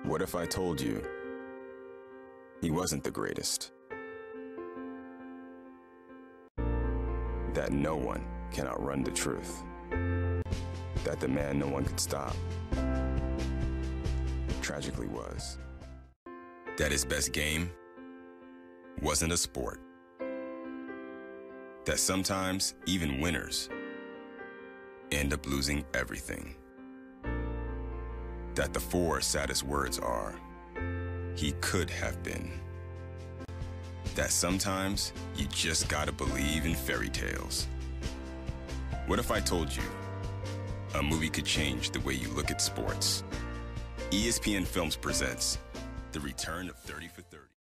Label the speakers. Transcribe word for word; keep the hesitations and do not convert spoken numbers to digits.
Speaker 1: What if I told you he wasn't the greatest? That no one can outrun the truth. That the man no one could stop tragically was. That his best game wasn't a sport. That sometimes even winners end up losing everything. That the four saddest words are, he could have been. That sometimes you just gotta believe in fairy tales. What if I told you a movie could change the way you look at sports? E S P N Films presents The Return of thirty for thirty.